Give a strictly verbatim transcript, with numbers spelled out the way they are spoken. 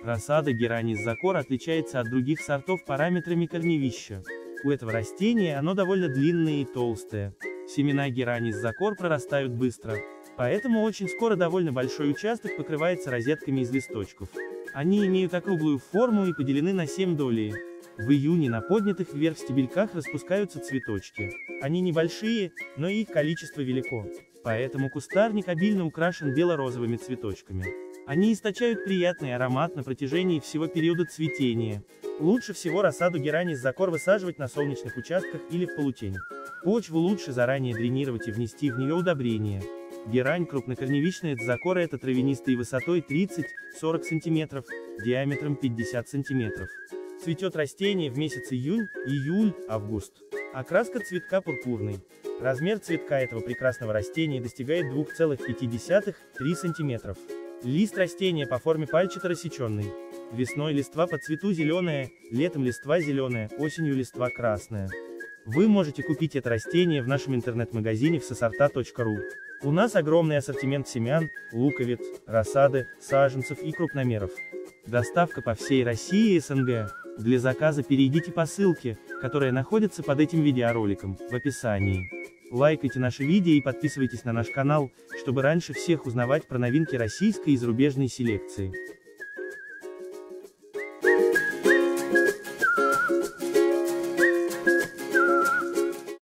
Рассада Геранис закор отличается от других сортов параметрами корневища. У этого растения оно довольно длинное и толстое. Семена Геранис закор прорастают быстро, поэтому очень скоро довольно большой участок покрывается розетками из листочков. Они имеют округлую форму и поделены на семь долей. В июне на поднятых вверх стебельках распускаются цветочки. Они небольшие, но их количество велико. Поэтому кустарник обильно украшен бело-розовыми цветочками. Они источают приятный аромат на протяжении всего периода цветения. Лучше всего рассаду Геранис закор высаживать на солнечных участках или в полутень. Почву лучше заранее дренировать и внести в нее удобрения. Герань крупнокорневичная закора — это травянистый высотой тридцать-сорок сантиметров, диаметром пятьдесят сантиметров. Цветет растение в месяц июнь, июль, август. Окраска цветка пурпурный. Размер цветка этого прекрасного растения достигает двух целых пяти десятых — трёх сантиметров. Лист растения по форме пальчато рассеченный. Весной листва по цвету зеленая, летом листва зеленая, осенью листва красная. Вы можете купить это растение в нашем интернет-магазине всесорта точка ру. У нас огромный ассортимент семян, луковиц, рассады, саженцев и крупномеров. Доставка по всей России и СНГ. Для заказа перейдите по ссылке, которая находится под этим видеороликом, в описании. Лайкайте наши видео и подписывайтесь на наш канал, чтобы раньше всех узнавать про новинки российской и зарубежной селекции.